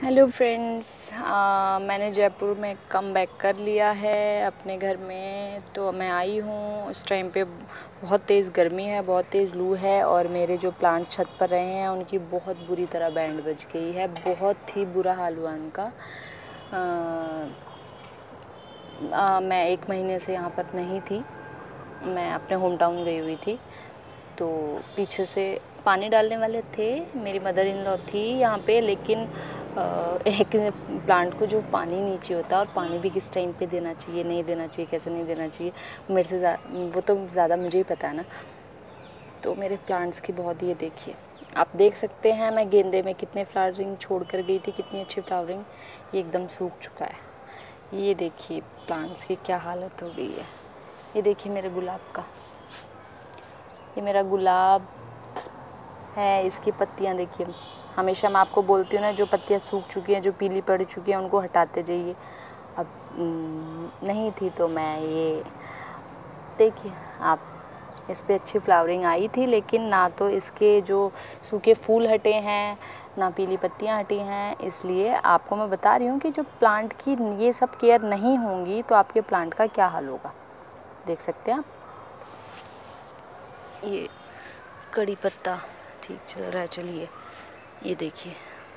Hello friends, मैंने जयपुर में come back कर लिया है अपने घर में। तो मैं आई हूँ, इस टाइम पे बहुत तेज़ गर्मी है, बहुत तेज़ लू है और मेरे जो प्लांट छत पर रहे हैं उनकी बहुत बुरी तरह बैंड बज गई है। बहुत ही बुरा हाल हुआ उनका। मैं 1 महीने से यहाँ पर नहीं थी, मैं अपने होम टाउन गई हुई थी। तो पीछे से पानी डालने वाले थे, मेरी मदर इन लॉ थी यहाँ पे, लेकिन एक प्लांट को जो पानी नीचे होता है और पानी भी किस टाइम पे देना चाहिए, नहीं देना चाहिए, कैसे नहीं देना चाहिए, मेरे से वो तो ज़्यादा मुझे ही पता है ना। तो मेरे प्लांट्स की बहुत, ये देखिए, आप देख सकते हैं मैं गेंदे में कितने फ्लावरिंग छोड़ कर गई थी, कितनी अच्छी फ्लावरिंग, ये एकदम सूख चुका है। ये देखिए प्लांट्स की क्या हालत हो गई है। ये देखिए मेरे गुलाब का, ये मेरा गुलाब है, इसकी पत्तियां देखिए। हमेशा मैं आपको बोलती हूँ ना, जो पत्तियां सूख चुकी हैं, जो पीली पड़ चुकी हैं, उनको हटाते जाइए। अब नहीं थी तो मैं ये देखिए आप, इस पे अच्छी फ्लावरिंग आई थी, लेकिन ना तो इसके जो सूखे फूल हटे हैं, ना पीली पत्तियां हटी हैं। इसलिए आपको मैं बता रही हूँ कि जो प्लांट की ये सब केयर नहीं होंगी तो आपके प्लांट का क्या हाल होगा। देख सकते हैं आप, ये कड़ी पत्ता ठीक चल रहा है। चलिए ये देखिए,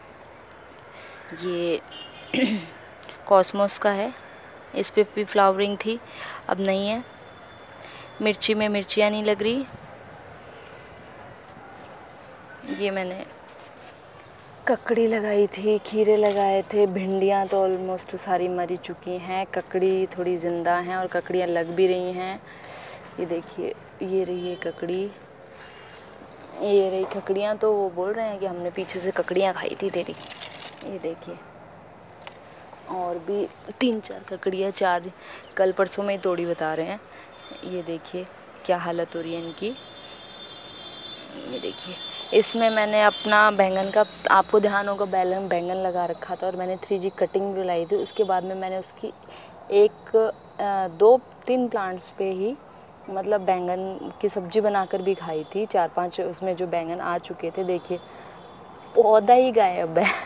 ये कॉस्मोस का है, इस पे भी फ्लावरिंग थी, अब नहीं है। मिर्ची में मिर्चियाँ नहीं लग रही। ये मैंने ककड़ी लगाई थी, खीरे लगाए थे, भिंडियाँ तो ऑलमोस्ट सारी मरी चुकी हैं, ककड़ी थोड़ी ज़िंदा हैं और ककड़ियाँ लग भी रही हैं। ये देखिए, ये रही है ककड़ी, ये रही ककड़ियाँ। तो वो बोल रहे हैं कि हमने पीछे से ककड़ियाँ खाई थी तेरी। ये देखिए, और भी 3-4 ककड़ियाँ, 4 कल परसों में ही तोड़ी, बता रहे हैं। ये देखिए क्या हालत हो रही है इनकी। ये देखिए, इसमें मैंने अपना बैंगन का, आपको ध्यान होगा, बैंगन लगा रखा था और मैंने 3G कटिंग भी लाई थी। उसके बाद में मैंने उसकी 2-3 प्लांट्स पे ही मतलब बैंगन की सब्जी बनाकर भी खाई थी। 4-5 उसमें जो बैंगन आ चुके थे, देखिए पौधा ही गायब है।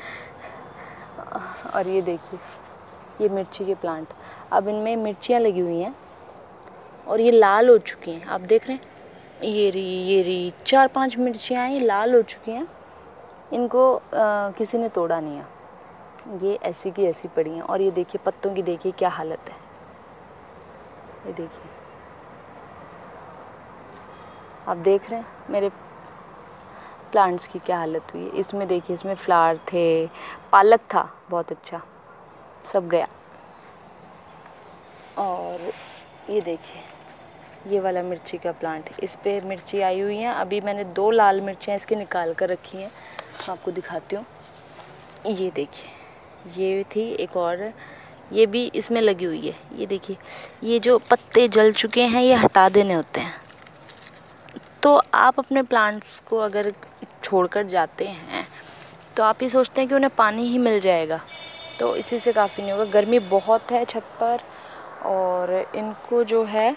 और ये देखिए, ये मिर्ची के प्लांट, अब इनमें मिर्चियाँ लगी हुई हैं और ये लाल हो चुकी हैं, आप देख रहे हैं। ये रही 4-5 मिर्चियाँ ये लाल हो चुकी हैं। इनको किसी ने तोड़ा नहीं है, ये ऐसी की ऐसी पड़ी हैं। और ये देखिए पत्तों की, देखिए क्या हालत है। ये देखिए, आप देख रहे हैं मेरे प्लांट्स की क्या हालत हुई है। इसमें देखिए, इसमें फ्लावर थे, पालक था बहुत अच्छा, सब गया। और ये देखिए, ये वाला मिर्ची का प्लांट, इस पे मिर्ची आई हुई हैं। अभी मैंने 2 लाल मिर्चियाँ इसके निकाल कर रखी हैं, मैं आपको दिखाती हूँ। ये देखिए, ये थी एक और, ये भी इसमें लगी हुई है। ये देखिए, ये जो पत्ते जल चुके हैं ये हटा देने होते हैं। तो आप अपने प्लांट्स को अगर छोड़कर जाते हैं तो आप ये सोचते हैं कि उन्हें पानी ही मिल जाएगा, तो इसी से काफ़ी नहीं होगा। गर्मी बहुत है छत पर और इनको जो है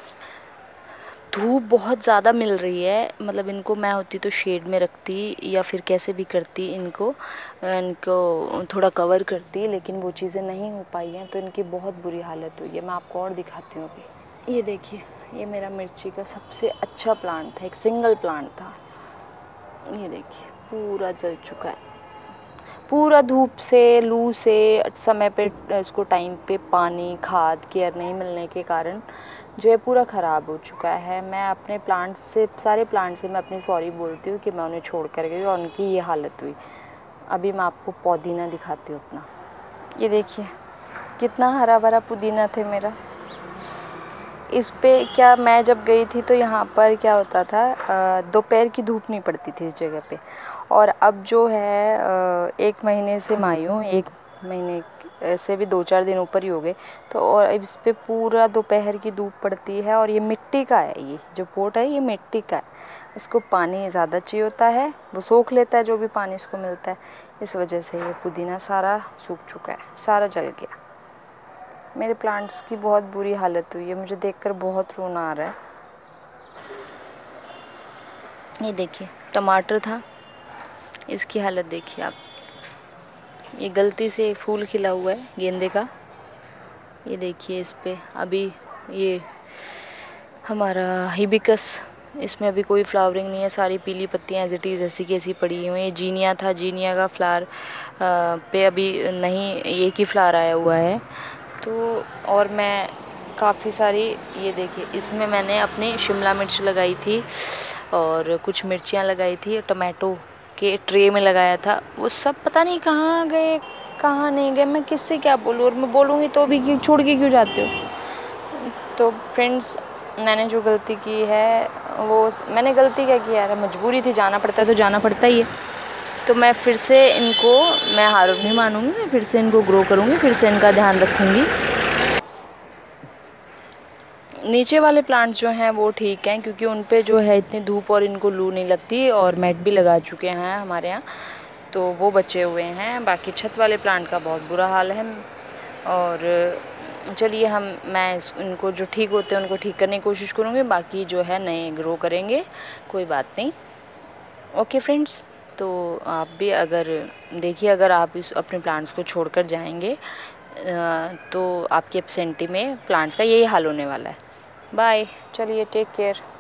धूप बहुत ज़्यादा मिल रही है। मतलब इनको मैं होती तो शेड में रखती या फिर कैसे भी करती, इनको थोड़ा कवर करती, लेकिन वो चीज़ें नहीं हो पाई हैं, तो इनकी बहुत बुरी हालत हुई है। मैं आपको और दिखाती हूँ अभी। ये देखिए, ये मेरा मिर्ची का सबसे अच्छा प्लांट था, एक सिंगल प्लांट था। ये देखिए पूरा जल चुका है, पूरा धूप से, लू से, समय पे इसको टाइम पे पानी, खाद, केयर नहीं मिलने के कारण जो है पूरा ख़राब हो चुका है। मैं अपने प्लांट से, सारे प्लांट से मैं अपनी सॉरी बोलती हूँ कि मैं उन्हें छोड़ कर गई और उनकी ये हालत हुई। अभी मैं आपको पुदीना दिखाती हूँ अपना। ये देखिए कितना हरा भरा पुदीना थे मेरा। इस पे क्या, मैं जब गई थी तो यहाँ पर क्या होता था, दोपहर की धूप नहीं पड़ती थी इस जगह पे। और अब जो है 1 महीने से मैं आई हूँ, 1 महीने ऐसे भी 2-4 दिन ऊपर ही हो गए, तो और इस पे पूरा दोपहर की धूप पड़ती है। और ये मिट्टी का है, ये जो पोट है ये मिट्टी का है, इसको पानी ज़्यादा चाहिए होता है, वो सोख लेता है जो भी पानी इसको मिलता है। इस वजह से ये पुदीना सारा सूख चुका है, सारा जल गया। मेरे प्लांट्स की बहुत बुरी हालत हुई है, मुझे देखकर बहुत रोना आ रहा है। ये देखिए टमाटर था, इसकी हालत देखिए आप, ये गलती से फूल खिला हुआ है गेंदे का, ये देखिए इस पे अभी ये हमारा हिबिस्कस, इसमें अभी कोई फ्लावरिंग नहीं है, सारी पीली पत्तियां एज इट इज़ ऐसी की ऐसी पड़ी हुई हैं। ये जीनिया था, जीनिया का फ्लावर पे अभी नहीं, एक ही फ्लावर आया हुआ है। तो और मैं काफ़ी सारी, ये देखिए इसमें मैंने अपनी शिमला मिर्च लगाई थी और कुछ मिर्चियाँ लगाई थी, टमाटो के ट्रे में लगाया था, वो सब पता नहीं कहाँ गए कहाँ नहीं गए। मैं किससे क्या बोलूँ, और मैं बोलूँगी तो भी क्यों छोड़ के क्यों जाते हो। तो फ्रेंड्स, मैंने जो गलती की है वो, मैंने गलती क्या किया यार, मजबूरी थी, जाना पड़ता है तो जाना पड़ता ही है। तो मैं फिर से इनको, मैं हार नहीं मानूंगी, मैं फिर से इनको ग्रो करूँगी, फिर से इनका ध्यान रखूँगी। नीचे वाले प्लांट जो हैं वो ठीक हैं, क्योंकि उन पे जो है इतनी धूप और इनको लू नहीं लगती, और मैट भी लगा चुके हैं हमारे यहाँ, तो वो बचे हुए हैं। बाकी छत वाले प्लांट का बहुत बुरा हाल है। और चलिए मैं इनको जो ठीक होते हैं उनको ठीक करने की कोशिश करूँगी, बाकी जो है नए ग्रो करेंगे, कोई बात नहीं। ओके फ्रेंड्स, तो आप भी अगर देखिए, अगर आप इस अपने प्लांट्स को छोड़कर जाएंगे तो आपकी एब्सेंटी में प्लांट्स का यही हाल होने वाला है। बाय, चलिए टेक केयर।